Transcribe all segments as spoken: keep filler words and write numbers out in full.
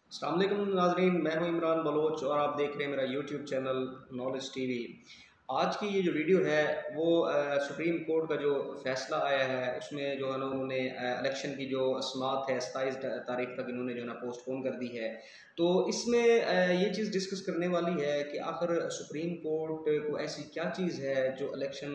अस्सलाम वालेकुम नाज़रीन, मैं हूं इमरान बलोच और आप देख रहे हैं मेरा यूट्यूब चैनल नॉलेज टीवी। आज की ये जो वीडियो है वो अ, सुप्रीम कोर्ट का जो फैसला आया है उसमें जो है ना उन्होंने इलेक्शन की जो समात है सत्ताईस तारीख तक इन्होंने जो है ना पोस्टपोन कर दी है। तो इसमें अ, ये चीज़ डिस्कस करने वाली है कि आखिर सुप्रीम कोर्ट को ऐसी क्या चीज़ है जो इलेक्शन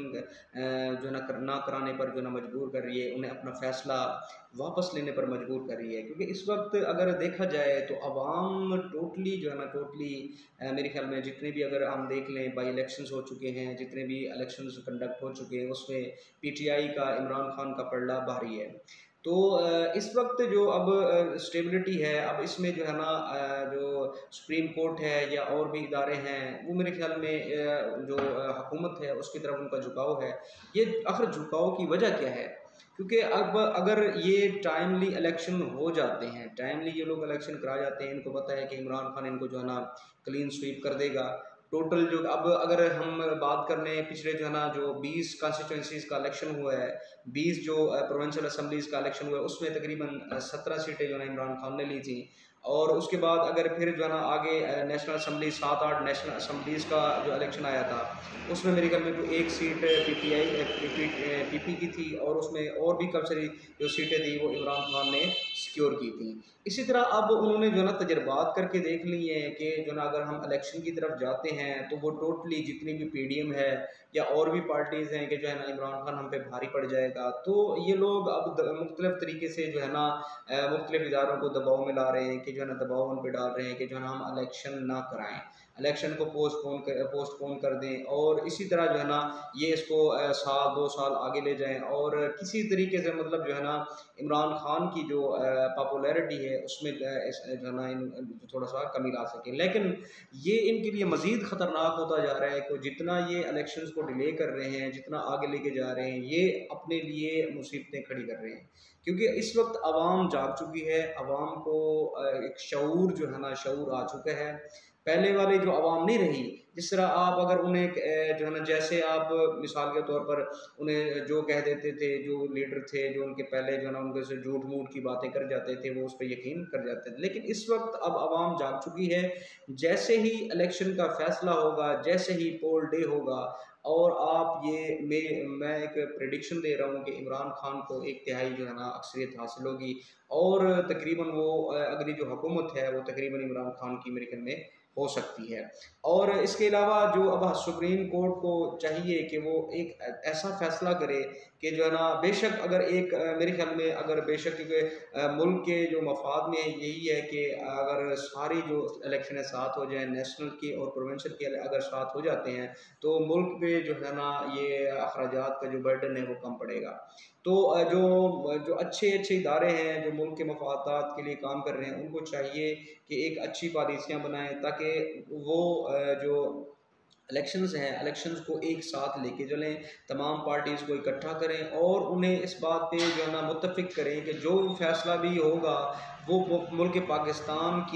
जो है ना कर, ना कराने पर जो है ना मजबूर कर रही है, उन्हें अपना फैसला वापस लेने पर मजबूर कर रही है। क्योंकि इस वक्त अगर देखा जाए तो अवाम टोटली जो है ना टोटली मेरे ख्याल में जितने भी अगर हम देख लें बाई इलेक्शंस हो चुके हैं, जितने भी इलेक्शंस कंडक्ट हो चुके हैं उसमें पीटीआई का इमरान खान का पलड़ा भारी है। तो इस वक्त जो अब स्टेबिलिटी है, अब इसमें जो है ना जो सुप्रीम कोर्ट है या और भी इदारे हैं वो मेरे ख्याल में जो हुकूमत है उसकी तरफ उनका झुकाव है। ये आखिर झुकाव की वजह क्या है? क्योंकि अब अगर ये टाइमली इलेक्शन हो जाते हैं, टाइमली ये लोग इलेक्शन करा जाते हैं, इनको पता है कि इमरान खान इनको जो है ना क्लीन स्वीप कर देगा। टोटल जो अब अगर हम बात कर लें पिछले जो है ना जो बीस कॉन्स्टिट्यूंसीज़ का इलेक्शन हुआ है, बीस जो प्रोविंशियल असम्बलीज़ का इलेक्शन हुआ है उसमें तकरीबन सत्रह सीटें जो है इमरान खान ने ली थी। और उसके बाद अगर फिर जो है ना आगे नेशनल असम्बली सात आठ नेशनल असम्बलीज़ का जो इलेक्शन आया था उसमें मेरे ख्याल में कोई एक सीट पीपीआई पीपी की थी और उसमें और भी काफ़ी सारी जो सीटें थी वो इमरान खान ने सिक्योर की थी। इसी तरह अब उन्होंने जो है ना तजर्बात करके देख ली है कि जो ना अगर हम इलेक्शन की तरफ जाते हैं तो वो टोटली जितनी भी पीडीएम है या और भी पार्टीज़ हैं कि जो है ना इमरान खान हम पे भारी पड़ जाएगा। तो ये लोग अब मुख्तलिफ तरीके से जो है ना मुख्तलिफ इदारों को दबाव में ला रहे हैं कि जो है ना दबाव उन पर डाल रहे हैं कि जो है ना हम इलेक्शन ना कराएं, इलेक्शन को पोस्टपोन कर पोस्टपोन कर दें और इसी तरह जो है ना ये इसको साल दो साल आगे ले जाएं और किसी तरीके से मतलब जो है ना इमरान खान की जो पॉपुलैरिटी है उसमें जो है ना थोड़ा सा कमी ला सकें। लेकिन ये इनके लिए मज़ीद ख़तरनाक होता जा रहा है कि जितना ये इलेक्शंस को डिले कर रहे हैं, जितना आगे लेके जा रहे हैं, ये अपने लिए मुसीबतें खड़ी कर रहे हैं। क्योंकि इस वक्त आवाम जाग चुकी है, आवाम को एक शऊर जो है ना शऊर आ चुका है। पहले वाले जो आवाम नहीं रही, जिस तरह आप अगर उन्हें जो है ना जैसे आप मिसाल के तौर पर उन्हें जो कह देते थे, जो लीडर थे जो उनके पहले जो है ना उनके से झूठ मूठ की बातें कर जाते थे वो उस पर यकीन कर जाते थे। लेकिन इस वक्त अब आवाम जाग चुकी है। जैसे ही इलेक्शन का फैसला होगा, जैसे ही पोल डे होगा और आप ये मैं मैं एक प्रेडिक्शन दे रहा हूँ कि इमरान खान को एक तिहाई जो है ना अक्सरियत हासिल होगी और तकरीबन वो अगली जो हुकूमत है वो तकरीबन इमरान खान की मेरे ख्याल में हो सकती है। और इसके अलावा जो अब सुप्रीम कोर्ट को चाहिए कि वो एक ऐसा फैसला करे कि जो है ना बेशक अगर एक मेरे ख्याल में अगर बेशक क्योंकि मुल्क के जो मफाद में यही है कि अगर सारी जो इलेक्शन साथ हो जाए, नेशनल के और प्रोविंशियल के अगर साथ हो जाते हैं तो मुल्क पे जो है ना ये अखराजात का जो बर्डन है वो कम पड़ेगा। तो जो जो अच्छे अच्छे इदारे हैं जो मुल्क के मफादात के लिए काम कर रहे हैं उनको चाहिए कि एक अच्छी पॉलिसियाँ बनाएं ताकि वो जो इलेक्शंस हैं इलेक्शंस को एक साथ लेके चलें, तमाम पार्टीज़ को इकट्ठा करें और उन्हें इस बात पे जो है ना मुत्तफिक करें कि जो फैसला भी होगा वो मुल्क पाकिस्तान की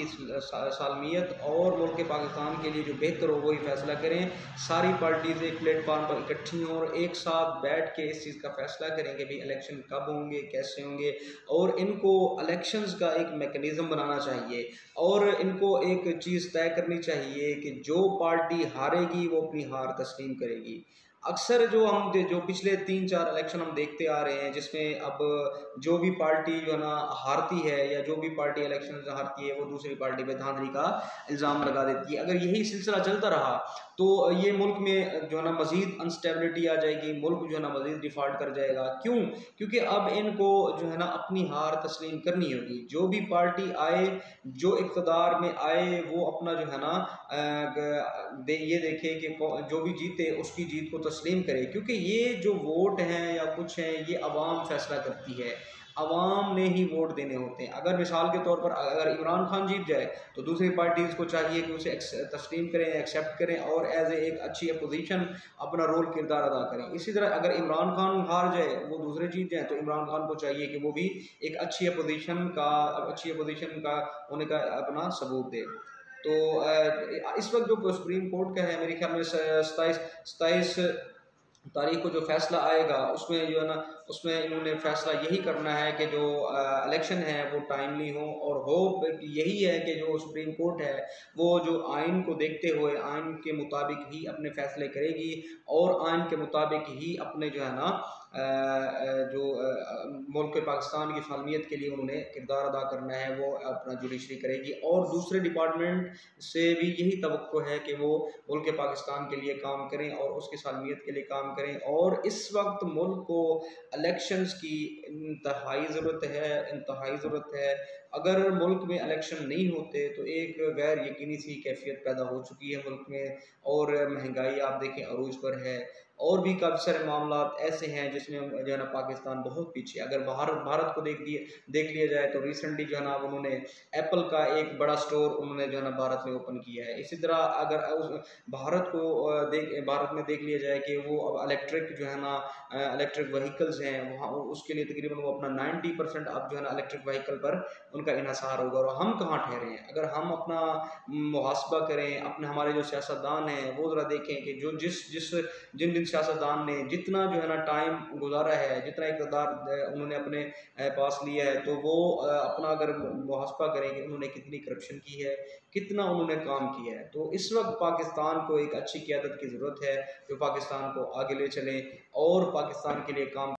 सालमियत और मुल्क पाकिस्तान के लिए जो बेहतर हो वही फैसला करें। सारी पार्टीज़ एक प्लेटफार्म पर इकट्ठी हों और एक साथ बैठ के इस चीज़ का फैसला करें कि भाई इलेक्शन कब होंगे, कैसे होंगे और इनको इलेक्शंस का एक मेकनिज़म बनाना चाहिए और इनको एक चीज़ तय करनी चाहिए कि जो पार्टी हारेगी वो अपनी हार तस्लीम करेगी। अक्सर जो हम जो पिछले तीन चार इलेक्शन हम देखते आ रहे हैं जिसमें अब जो भी पार्टी जो है ना हारती है या जो भी पार्टी इलेक्शन हारती है वो दूसरी पार्टी पे धांधली का इल्ज़ाम लगा देती है। अगर यही सिलसिला चलता रहा तो ये मुल्क में जो है ना मज़ीद अनस्टेबिलिटी आ जाएगी, मुल्क जो है ना मज़ीद डिफ़ॉल्ट कर जाएगा। क्यों? क्योंकि अब इनको जो है ना अपनी हार तस्लीम करनी होगी। जो भी पार्टी आए, जो इक़्तिदार में आए वो अपना जो है ना दे, ये देखे कि जो भी जीते उसकी जीत को तस्लीम करे। क्योंकि ये जो वोट हैं या कुछ हैं ये अवाम फैसला करती है, अवाम ने ही वोट देने होते हैं। अगर मिसाल के तौर पर अगर इमरान खान जीत जाए तो दूसरी पार्टीज़ को चाहिए कि उसे तस्लीम करें, एक्सेप्ट करें और एज ए एक अच्छी अपोजिशन अपना रोल किरदार अदा करें। इसी तरह अगर इमरान खान हार जाए, वो दूसरे जीत जाए तो इमरान खान को चाहिए कि वो भी एक अच्छी अपोजिशन का अच्छी अपोजिशन का होने का अपना सबूत दे। तो इस वक्त जो सुप्रीम कोर्ट का है मेरे ख्याल में सताईस सताईस तारीख को जो फैसला आएगा उसमें जो है ना उसमें इन्होंने फैसला यही करना है कि जो इलेक्शन है वो टाइमली हो, और होप यही है कि जो सुप्रीम कोर्ट है वो जो आइन को देखते हुए आइन के मुताबिक ही अपने फैसले करेगी, और आइन के मुताबिक ही अपने जो है ना जो मुल्क पाकिस्तान की फालमियत के लिए उन्होंने किरदार अदा करना है, वो अपना जुडिशरी करेगी। और दूसरे डिपार्टमेंट से भी यही तवक्को है कि वो मुल्क पाकिस्तान के लिए काम करें और उसकी सालमियत के लिए काम करें। और इस वक्त मुल्क को इलेक्शंस की इंतहाई ज़रूरत है, इंतहाई ज़रूरत है। अगर मुल्क में इलेक्शन नहीं होते तो एक गैर यकीनी सी कैफियत पैदा हो चुकी है मुल्क में, और महंगाई आप देखें अरूज पर है, और भी काफ़ी सारे मामला ऐसे हैं जिसमें जो है ना पाकिस्तान बहुत पीछे। अगर भारत भारत को देख दिए देख लिया जाए तो रिसेंटली जो है ना उन्होंने एप्पल का एक बड़ा स्टोर उन्होंने जो है ना भारत में ओपन किया है। इसी तरह अगर उस भारत को देख भारत में देख लिया जाए कि वो अब इलेक्ट्रिक जो है ना इलेक्ट्रिक व्हीकल्स हैं, वहाँ उसके लिए तकरीबन वो अपना नाइन्टी परसेंट अब जो है ना इलेक्ट्रिक व्हीकल पर उनका इन्हसार होगा। और हम कहाँ ठहरे हैं? अगर हम अपना मुहासबा करें, अपने हमारे जो सियासतदान हैं वो ज़रा देखें कि जो जिस जिस जिन जिन सियासतदान ने जितना जो है ना टाइम गुजारा है, जितना इक़्तिदार उन्होंने अपने पास लिया है, तो वो अपना अगर मुहासबा करें कि उन्होंने कितनी करप्शन की है, कितना उन्होंने काम किया है। तो इस वक्त पाकिस्तान को एक अच्छी क़यादत की ज़रूरत है जो पाकिस्तान को आगे ले चलें और पाकिस्तान के लिए काम